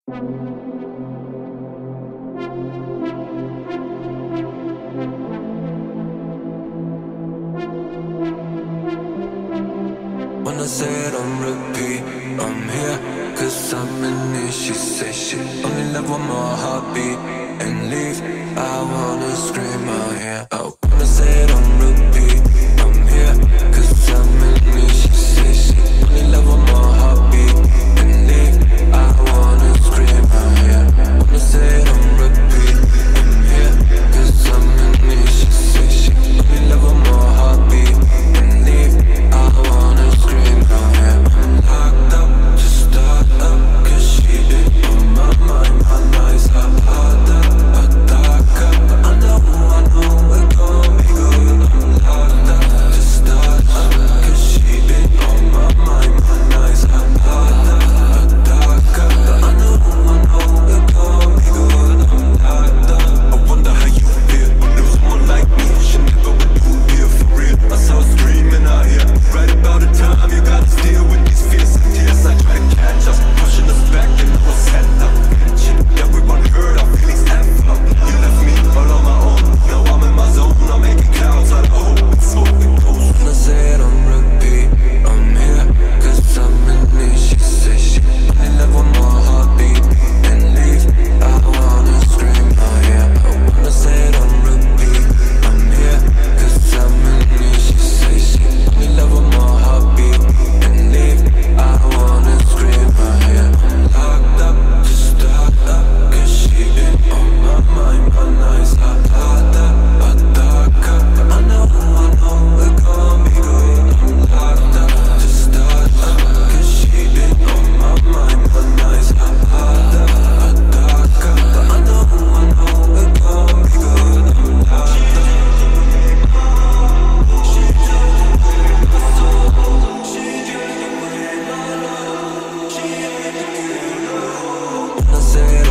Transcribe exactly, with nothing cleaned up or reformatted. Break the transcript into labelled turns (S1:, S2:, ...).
S1: When I say it on repeat, I'm here cause I'm in need. She say she only love one more heartbeat and leave. I wanna scream out here. Oh, when I say it on repeat, I'm here cause I'm in need. She say she only love one more heartbeat and leave. I wanna scream out here. When I say it on repeat, I'm here cause I'm in need. She say she only love one more heartbeat and leave. I wanna scream out here. I'm locked up, just start up, cause she been on my mind. My nights are harder, but darker. I know, I know we're gon' be good. I'm locked up, just start up, cause she been on my mind. My nights are harder, but darker. I know, I know we're gon' be good. I'm locked up. I wonder how you feel. Lose someone like me, she never would do here for real. I saw screaming out here, right about the time you gotta deal with these fears and tears. I try to catch us, pushing us back and I was set up. Everyone heard our feelings ever. You left me all on my own. Now I'm in my zone, I'm making clouds out of hope. It's so it goes. When I say it on repeat, I'm here cause I'm in need. She say she only love one more heartbeat and leave. I wanna scream out here. When I say it on repeat, I'm here cause I'm in need. She say she only love one more heartbeat and leave. I wanna scream out here. I'm locked up, just start up, cause she been on my mind. My nights are harder, but darker. I know, I know we're gon' be good. I'm locked up, just start up, cause she been on my mind. My nights are harder, but darker. I know, I know we're gon' be good. I'm locked up. When I say it